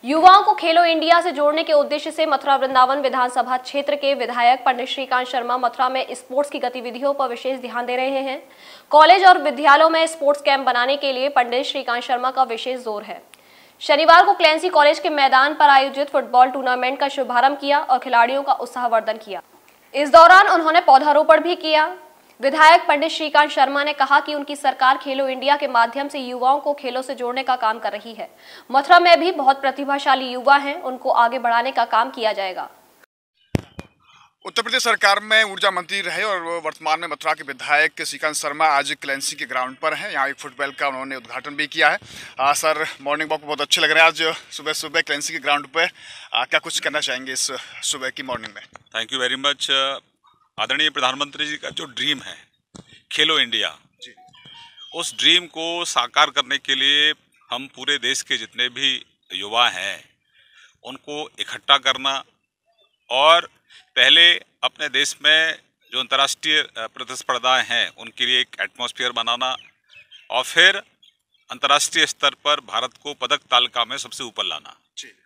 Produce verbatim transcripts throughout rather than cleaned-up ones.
युवाओं को खेलो इंडिया से जोड़ने के उद्देश्य से मथुरा वृंदावन विधानसभा क्षेत्र के विधायक पंडित श्रीकांत शर्मा मथुरा में स्पोर्ट्स की गतिविधियों पर विशेष ध्यान दे रहे हैं। कॉलेज और विद्यालयों में स्पोर्ट्स कैंप बनाने के लिए पंडित श्रीकांत शर्मा का विशेष जोर है। शनिवार को क्लैंसी कॉलेज के मैदान पर आयोजित फुटबॉल टूर्नामेंट का शुभारंभ किया और खिलाड़ियों का उत्साहवर्धन किया। इस दौरान उन्होंने पौधारोपण भी किया। विधायक पंडित श्रीकांत शर्मा ने कहा कि उनकी सरकार खेलो इंडिया के माध्यम से युवाओं को खेलों से जोड़ने का काम कर रही है। मथुरा में भी बहुत प्रतिभाशाली युवा हैं, उनको आगे बढ़ाने का काम किया जाएगा। उत्तर प्रदेश सरकार में ऊर्जा मंत्री रहे और वर्तमान में मथुरा के विधायक श्रीकांत शर्मा आज क्लैंसी के ग्राउंड पर हैं। यहाँ एक फुटबॉल का उन्होंने उद्घाटन भी किया है। आ, सर मॉर्निंग वॉक बहुत अच्छे लग रहे हैं आज सुबह सुबह क्लैंसी के ग्राउंड पर। क्या कुछ करना चाहेंगे इस सुबह की मॉर्निंग में? Thank you very much. आदरणीय प्रधानमंत्री जी का जो ड्रीम है खेलो इंडिया, उस ड्रीम को साकार करने के लिए हम पूरे देश के जितने भी युवा हैं उनको इकट्ठा करना और पहले अपने देश में जो अंतर्राष्ट्रीय प्रतिस्पर्धाएं हैं उनके लिए एक एटमॉस्फेयर बनाना और फिर अंतर्राष्ट्रीय स्तर पर भारत को पदक तालिका में सबसे ऊपर लाना।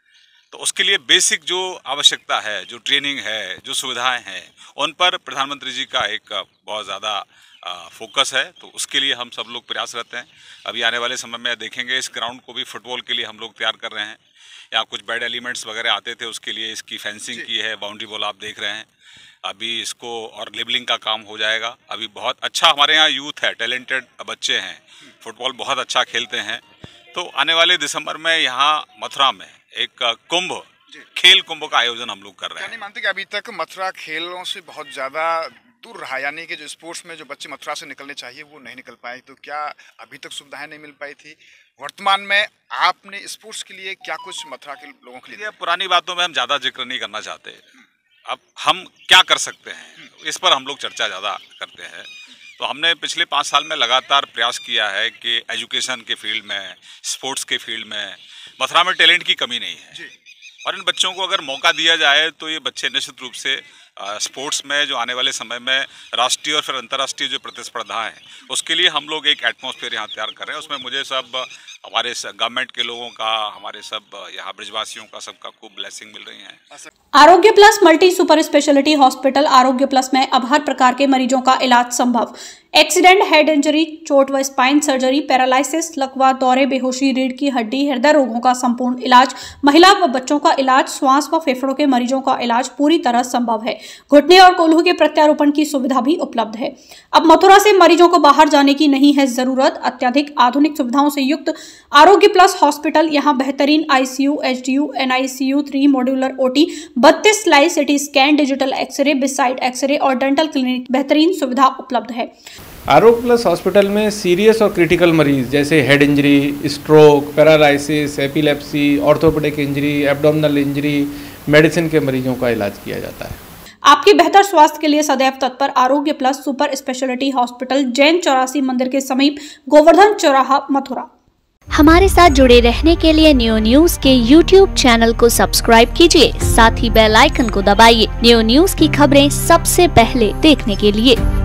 तो उसके लिए बेसिक जो आवश्यकता है, जो ट्रेनिंग है, जो सुविधाएं हैं, उन पर प्रधानमंत्री जी का एक बहुत ज़्यादा फोकस है। तो उसके लिए हम सब लोग प्रयासरत हैं। अभी आने वाले समय में देखेंगे इस ग्राउंड को भी फुटबॉल के लिए हम लोग तैयार कर रहे हैं। यहाँ कुछ बैड एलिमेंट्स वगैरह आते थे, उसके लिए इसकी फेंसिंग की है, बाउंड्री वॉल आप देख रहे हैं। अभी इसको और लेबलिंग का काम हो जाएगा। अभी बहुत अच्छा हमारे यहाँ यूथ है, टैलेंटेड बच्चे हैं, फुटबॉल बहुत अच्छा खेलते हैं। तो आने वाले दिसंबर में यहाँ मथुरा में एक कुंभ, खेल कुंभ का आयोजन हम लोग कर रहे हैं। नहीं मानते कि अभी तक मथुरा खेलों से बहुत ज़्यादा दूर रहा, यानी कि जो स्पोर्ट्स में जो बच्चे मथुरा से निकलने चाहिए वो नहीं निकल पाए, तो क्या अभी तक सुविधाएं नहीं मिल पाई थी? वर्तमान में आपने स्पोर्ट्स के लिए क्या कुछ मथुरा के लोगों के लिए? पुरानी बातों में हम ज़्यादा जिक्र नहीं करना चाहते। अब हम क्या कर सकते हैं इस पर हम लोग चर्चा ज़्यादा करते हैं। तो हमने पिछले पाँच साल में लगातार प्रयास किया है कि एजुकेशन के फील्ड में, स्पोर्ट्स के फील्ड में मथुरा में टैलेंट की कमी नहीं है और इन बच्चों को अगर मौका दिया जाए तो ये बच्चे निश्चित रूप से स्पोर्ट्स में जो आने वाले समय में राष्ट्रीय और फिर अंतर्राष्ट्रीय जो प्रतिस्पर्धाएं हैं उसके लिए हम लोग एक एटमॉस्फेयर यहाँ तैयार कर रहे हैं। उसमें मुझे सब हमारे गवर्नमेंट के लोगों का, हमारे सब यहाँ ब्रिजवासियों का सबका खूब ब्लेसिंग मिल रही है। Arogya plus multi super speciality hospital Arogya plus में अब हर प्रकार के मरीजों का इलाज संभव। एक्सीडेंट, हेड इंजरी, चोट व स्पाइन सर्जरी, पैरालिसिस, लकवा, दौरे, बेहोशी, रीढ़ की हड्डी, हृदय रोगों का संपूर्ण इलाज, महिला व बच्चों का इलाज, श्वास व फेफड़ों के मरीजों का इलाज पूरी तरह संभव है। घुटने और कोल्हू के प्रत्यारोपण की सुविधा भी उपलब्ध है। अब मथुरा से मरीजों को बाहर जाने की नहीं है जरूरत। अत्याधिक आधुनिक सुविधाओं से युक्त आरोग्य प्लस हॉस्पिटल यहाँ बेहतरीन ICU, HDU, NICU, three modular OT, बत्तीस slice CT scan, digital X-ray, bedside X-ray और डेंटल क्लिनिक बेहतरीन सुविधा उपलब्ध है। आरोग्य प्लस हॉस्पिटल में सीरियस और क्रिटिकल मरीज जैसे head injury, stroke, paralysis, epilepsy, orthopaedic injury, abdominal injury, medicine के मरीजों का इलाज किया जाता है। आपके बेहतर स्वास्थ्य के लिए सदैव तत्पर Arogya plus super speciality hospital, Jain Chaurasi मंदिर के समीप, गोवर्धन चौराहा, मथुरा। हमारे साथ जुड़े रहने के लिए न्यू न्यूज के यूट्यूब चैनल को सब्सक्राइब कीजिए, साथ ही बेल आइकन को दबाइए न्यू न्यूज की खबरें सबसे पहले देखने के लिए।